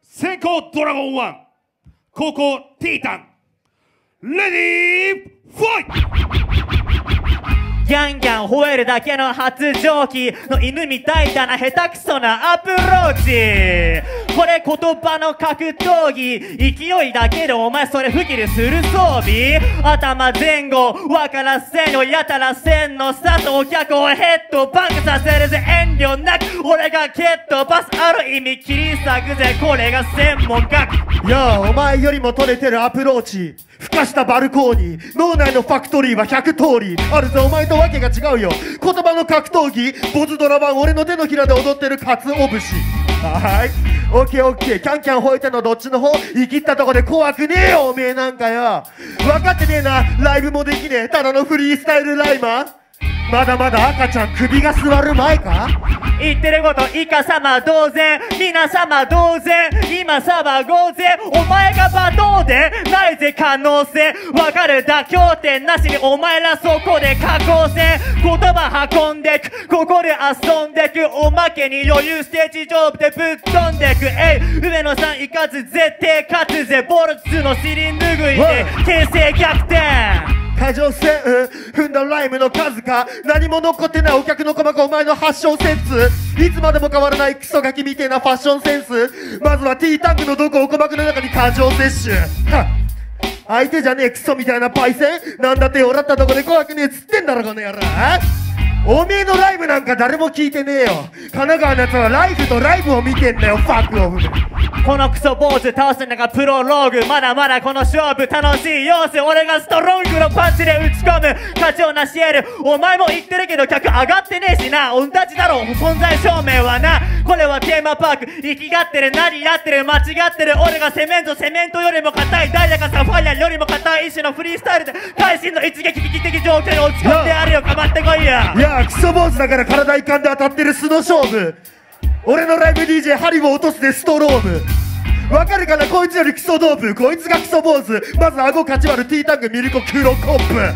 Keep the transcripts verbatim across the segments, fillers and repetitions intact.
先攻ドラゴンワン、後攻ティータン、レディーファイト。 ギャンギャン吠えるだけの発情期の犬みたいだな下手くそなアプローチ。これ言葉の格闘技、勢いだけでお前それ吹きでする装備。頭前後わからせんよ、やたらせんのさとお客をヘッドバンクさせるぜ遠慮なく。俺が蹴っ飛ばすある意味切り裂くぜ、これが専門学。 いやあお前よりも取れてるアプローチ、ふかしたバルコーニー、脳内のファクトリーはひゃく通りあるぜ。お前とわけが違うよ。言葉の格闘技、ボズドラ版俺の手のひらで踊ってるカツオ節。はーいオッケーオッケー、キャンキャン吠えてんのどっちの方？生きったとこで怖くねえよおめえなんかよ。分かってねえな、ライブもできねえただのフリースタイルライマー。まだまだ赤ちゃん首が座る前か。 言ってることイカ様同然、皆様同然、今騒ごうぜ。お前が罵倒でないぜ可能性、わかる妥協点なしにお前らそこで下降線。言葉運んでく、ここで遊んでく、おまけに余裕ステージ上でぶっ飛んでく。えい上野さんいかず絶対勝つぜ、ボルツの尻拭いで形勢逆転。 過剰線、踏んだライムの数か何も残ってないお客の細かお前の発祥センス、いつまでも変わらないクソガキみてえなファッションセンス。まずは T タンクの毒を鼓膜の中に過剰摂取。はっ相手じゃねえクソみたいなパイセンなんだって俺ったとこで怖くねえつってんだろこの野郎。おめえのライブなんか誰も聞いてねえよ。神奈川のやつはライブとライブを見てんだよファックオフ。 このクソ坊主倒すのがプロローグ、まだまだこの勝負楽しい様子。俺がストロングのパンチで打ち込む価値を成し得る。お前も言ってるけど客上がってねえしな、同じだろ存在証明はな。これはテーマパーク、生きがってる何やってる間違ってる。俺がセメントセメントよりも硬いダイヤがサファイアよりも硬い一種のフリースタイルで会心の一撃危機的状況に落ち込んでやるよ、かまってこいや。 いやクソ坊主だから体いかんで当たってる素の勝負。俺のライブ ディージェー 針を落とすでストローム。わかるかなこいつよりクソドープ、こいつがクソ坊主。まず顎勝ち割る T タンクミルコ黒コップ。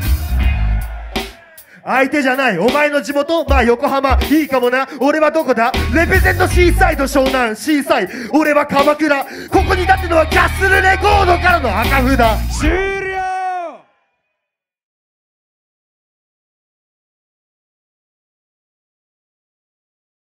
相手じゃないお前の地元、まあ横浜いいかもな。俺はどこだ？レペゼントシーサイド湘南シーサイ、俺は鎌倉。ここに立ってのはキャッスルレコードからの赤札。 終了。